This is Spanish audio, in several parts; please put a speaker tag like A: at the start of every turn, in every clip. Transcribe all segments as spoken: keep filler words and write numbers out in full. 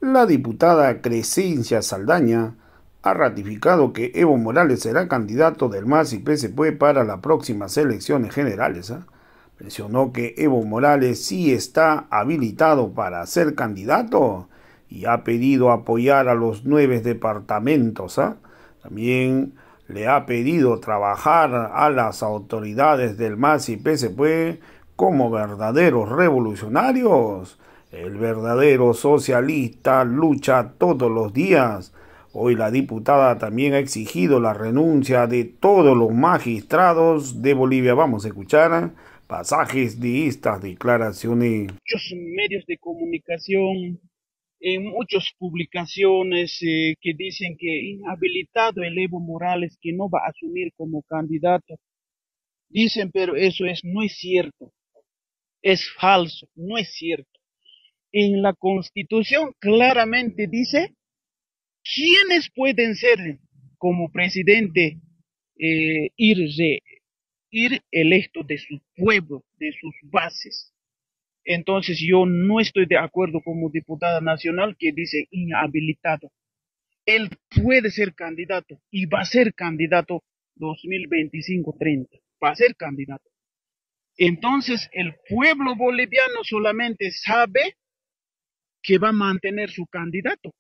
A: La diputada Crescencia Saldaña ha ratificado que Evo Morales será candidato del M A S y P S P para las próximas elecciones generales. ¿eh? Mencionó que Evo Morales sí está habilitado para ser candidato y ha pedido apoyar a los nueve departamentos. ¿eh? También le ha pedido trabajar a las autoridades del M A S y P S P como verdaderos revolucionarios. El verdadero socialista lucha todos los días. Hoy la diputada también ha exigido la renuncia de todos los magistrados de Bolivia. Vamos a escuchar pasajes de estas declaraciones.
B: Muchos medios de comunicación, en muchas publicaciones eh, que dicen que inhabilitado el Evo Morales, que no va a asumir como candidato. Dicen, pero eso es, no es cierto, es falso, no es cierto. En la Constitución claramente dice quiénes pueden ser como presidente eh, ir, re, ir electo de su pueblo, de sus bases. Entonces yo no estoy de acuerdo como diputada nacional que dice inhabilitado. Él puede ser candidato y va a ser candidato dos mil veinticinco treinta. Va a ser candidato. Entonces el pueblo boliviano solamente sabe que va a mantener su candidato.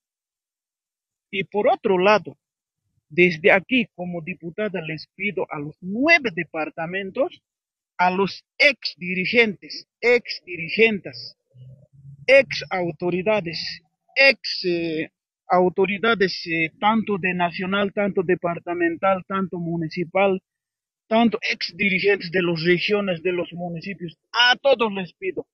B: Y por otro lado, desde aquí como diputada les pido a los nueve departamentos, a los ex dirigentes, ex dirigentes, ex autoridades, ex eh, autoridades eh, tanto de nacional, tanto departamental, tanto municipal, tanto ex dirigentes de las regiones, de los municipios, a todos les pido,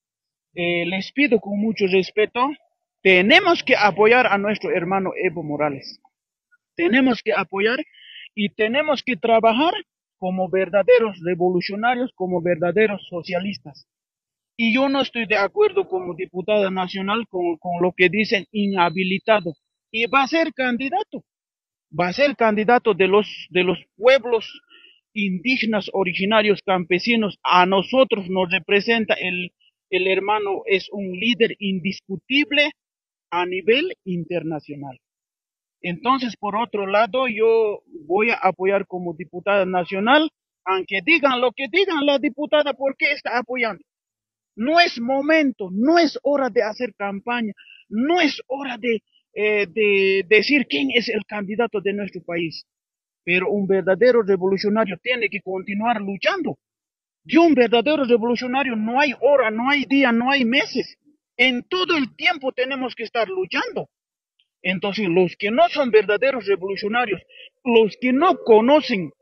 B: eh, les pido con mucho respeto, tenemos que apoyar a nuestro hermano Evo Morales, tenemos que apoyar y tenemos que trabajar como verdaderos revolucionarios, como verdaderos socialistas. Y yo no estoy de acuerdo como diputada nacional con, con lo que dicen inhabilitado. Y va a ser candidato, va a ser candidato de los, de los pueblos indígenas originarios campesinos. A nosotros nos representa el, el hermano, es un líder indiscutible a nivel internacional. Entonces, por otro lado, yo voy a apoyar como diputada nacional, aunque digan lo que digan la diputada, ¿por qué está apoyando? No es momento, no es hora de hacer campaña, no es hora de, eh, de decir quién es el candidato de nuestro país. Pero un verdadero revolucionario tiene que continuar luchando. De un verdadero revolucionario no hay hora, no hay día, no hay meses. En todo el tiempo tenemos que estar luchando. Entonces, los que no son verdaderos revolucionarios, los que no conocen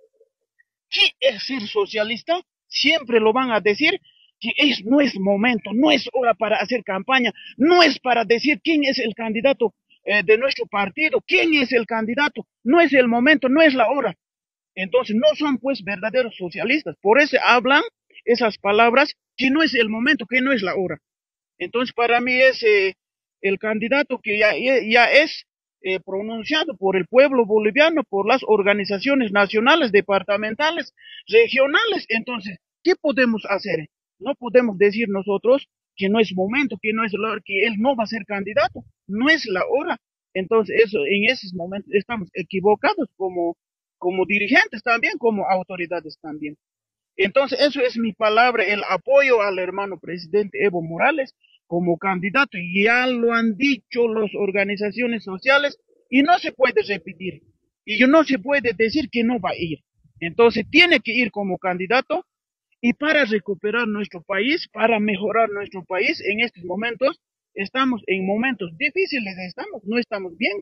B: qué es ser socialista, siempre lo van a decir que es, no es momento, no es hora para hacer campaña, no es para decir quién es el candidato eh, de nuestro partido, quién es el candidato, no es el momento, no es la hora. Entonces no son pues verdaderos socialistas, por eso hablan esas palabras que no es el momento, que no es la hora. Entonces para mí es eh, el candidato que ya, ya es eh, pronunciado por el pueblo boliviano, por las organizaciones nacionales, departamentales, regionales. Entonces, ¿qué podemos hacer? No podemos decir nosotros que no es momento, que no es la hora, que él no va a ser candidato, no es la hora. Entonces, eso, en esos momentos estamos equivocados como, como dirigentes también, como autoridades también. Entonces, eso es mi palabra, el apoyo al hermano presidente Evo Morales como candidato. Y ya lo han dicho las organizaciones sociales y no se puede repetir. Y no se puede decir que no va a ir. Entonces, tiene que ir como candidato y para recuperar nuestro país, para mejorar nuestro país en estos momentos, estamos en momentos difíciles, estamos, no estamos bien.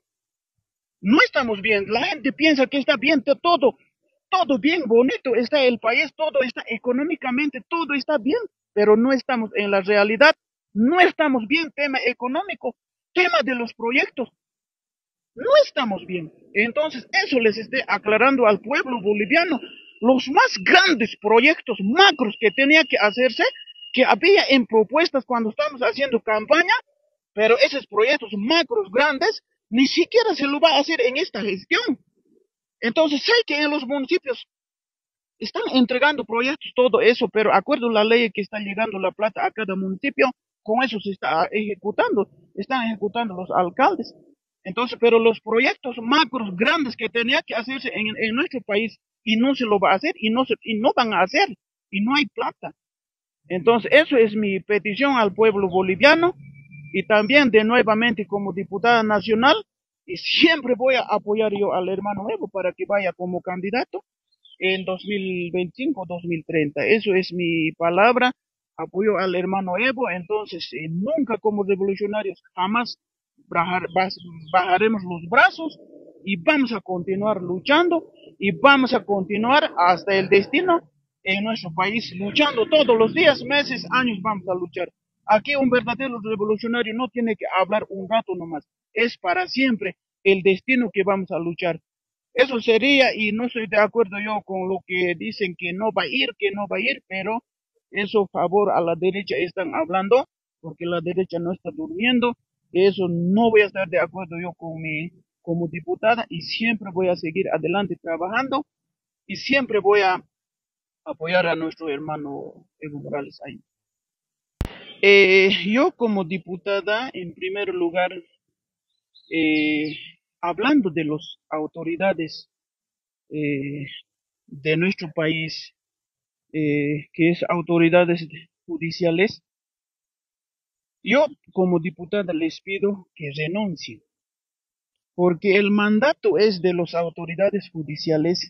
B: No estamos bien. La gente piensa que está bien todo, todo bien bonito está el país, todo está económicamente, todo está bien, pero no estamos en la realidad, no estamos bien, tema económico, tema de los proyectos, no estamos bien. Entonces, eso les esté aclarando al pueblo boliviano. Los más grandes proyectos macros que tenía que hacerse, que había en propuestas cuando estamos haciendo campaña, pero esos proyectos macros grandes, ni siquiera se lo va a hacer en esta gestión. Entonces, sé que en los municipios están entregando proyectos, todo eso, pero acuerdo a la ley que está llegando la plata a cada municipio, con eso se está ejecutando. están ejecutando los alcaldes. Entonces, pero los proyectos macros grandes que tenía que hacerse en, en nuestro país y no se lo va a hacer y no, se, y no van a hacer y no hay plata. Entonces, eso es mi petición al pueblo boliviano y también de nuevamente como diputada nacional y siempre voy a apoyar yo al hermano Evo para que vaya como candidato en dos mil veinticinco dos mil treinta. Eso es mi palabra, apoyo al hermano Evo, entonces eh, nunca como revolucionarios jamás bajar, bajaremos los brazos y vamos a continuar luchando y vamos a continuar hasta el destino en nuestro país, luchando todos los días, meses, años vamos a luchar. Aquí un verdadero revolucionario no tiene que hablar un rato nomás, es para siempre el destino que vamos a luchar. Eso sería, y no estoy de acuerdo yo con lo que dicen que no va a ir, que no va a ir, pero eso favor a la derecha están hablando, porque la derecha no está durmiendo. Eso no voy a estar de acuerdo yo con mi, como diputada y siempre voy a seguir adelante trabajando y siempre voy a apoyar a nuestro hermano Evo Morales ahí. Eh, yo como diputada, en primer lugar, eh, hablando de las autoridades eh, de nuestro país, eh, que es autoridades judiciales, yo como diputada les pido que renuncien, porque el mandato es de las autoridades judiciales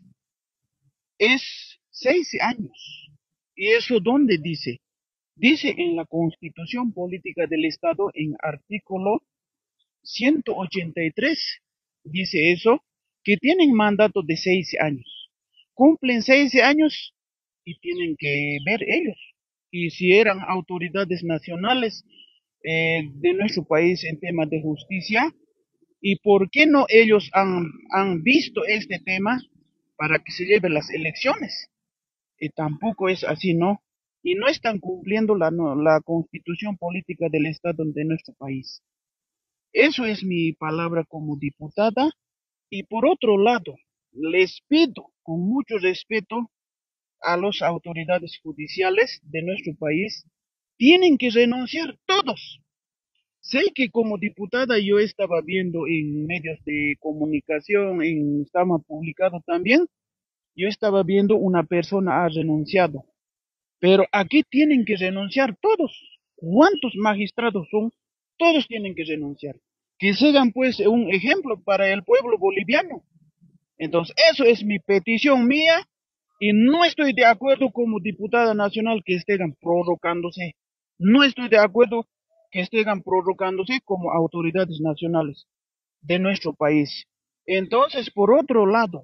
B: es seis años. ¿Y eso dónde dice? Dice en la Constitución Política del Estado, en artículo ciento ochenta y tres, dice eso, que tienen mandato de seis años. Cumplen seis años y tienen que ver ellos. Y si eran autoridades nacionales eh, de nuestro país en temas de justicia, ¿y por qué no ellos han, han visto este tema para que se lleven las elecciones? Y tampoco es así, ¿no? Y no están cumpliendo la, no, la constitución política del Estado de nuestro país. Eso es mi palabra como diputada. Y por otro lado, les pido con mucho respeto a las autoridades judiciales de nuestro país, tienen que renunciar todos. Sé que como diputada yo estaba viendo en medios de comunicación, en estaba publicado también, yo estaba viendo una persona ha renunciado, pero aquí tienen que renunciar todos. ¿Cuántos magistrados son? Todos tienen que renunciar. Que sean pues un ejemplo para el pueblo boliviano. Entonces, eso es mi petición mía y no estoy de acuerdo como diputada nacional que estén prorrogándose. No estoy de acuerdo que estén prorrogándose como autoridades nacionales de nuestro país. Entonces, por otro lado,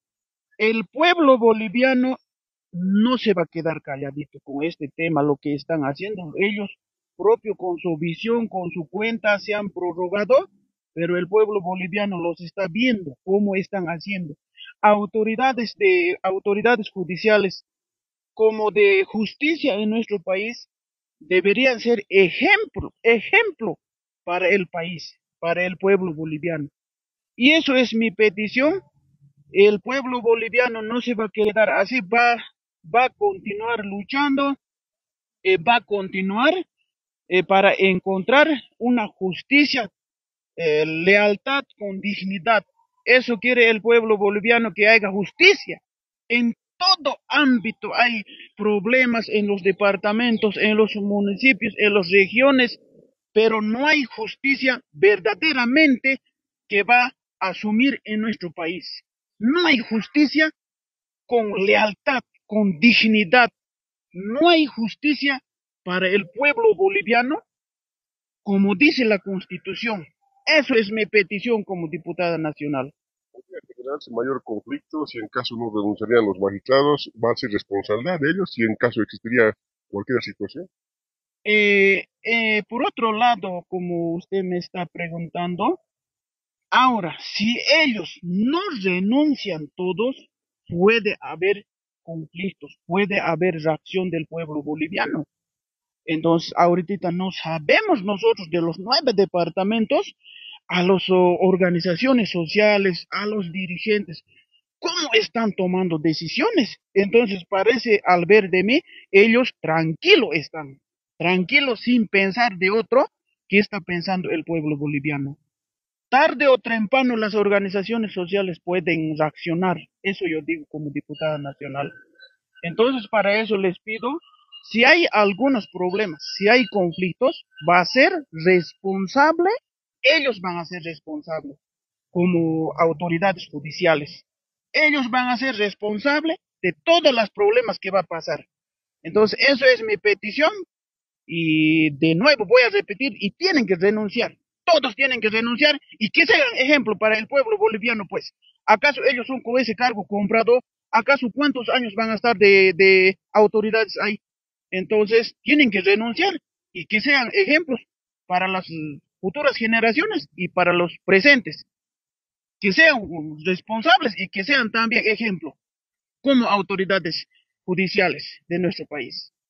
B: el pueblo boliviano no se va a quedar calladito con este tema, lo que están haciendo ellos propio con su visión, con su cuenta, se han prorrogado, pero el pueblo boliviano los está viendo cómo están haciendo. Autoridades de autoridades judiciales como de justicia en nuestro país deberían ser ejemplo, ejemplo para el país, para el pueblo boliviano. Y eso es mi petición. El pueblo boliviano no se va a quedar así, va, va a continuar luchando, eh, va a continuar eh, para encontrar una justicia, eh, lealtad con dignidad. Eso quiere el pueblo boliviano, que haya justicia. En todo ámbito hay problemas en los departamentos, en los municipios, en las regiones, pero no hay justicia verdaderamente que va a asumir en nuestro país. No hay justicia con lealtad, con dignidad. No hay justicia para el pueblo boliviano como dice la Constitución. Eso es mi petición como diputada nacional.
C: ¿Podría generarse mayor conflicto si en caso no renunciarían los magistrados? ¿Va a ser responsabilidad de ellos si en caso existiría cualquier situación?
B: Eh, eh, por otro lado, como usted me está preguntando, ahora, si ellos no renuncian todos, puede haber conflictos, puede haber reacción del pueblo boliviano. Entonces, ahorita no sabemos nosotros de los nueve departamentos, a las oh, organizaciones sociales, a los dirigentes, cómo están tomando decisiones. Entonces, parece, al ver de mí, ellos tranquilos están, tranquilos sin pensar de otro, qué está pensando el pueblo boliviano. Tarde o temprano las organizaciones sociales pueden reaccionar, eso yo digo como diputada nacional. Entonces, para eso les pido, si hay algunos problemas, si hay conflictos, va a ser responsable, ellos van a ser responsables como autoridades judiciales. Ellos van a ser responsables de todos los problemas que va a pasar. Entonces, eso es mi petición y de nuevo voy a repetir, y tienen que renunciar. Todos tienen que renunciar y que sean ejemplo para el pueblo boliviano, pues. ¿Acaso ellos son con ese cargo comprado? ¿Acaso cuántos años van a estar de, de autoridades ahí? Entonces, tienen que renunciar y que sean ejemplos para las futuras generaciones y para los presentes. Que sean responsables y que sean también ejemplo como autoridades judiciales de nuestro país.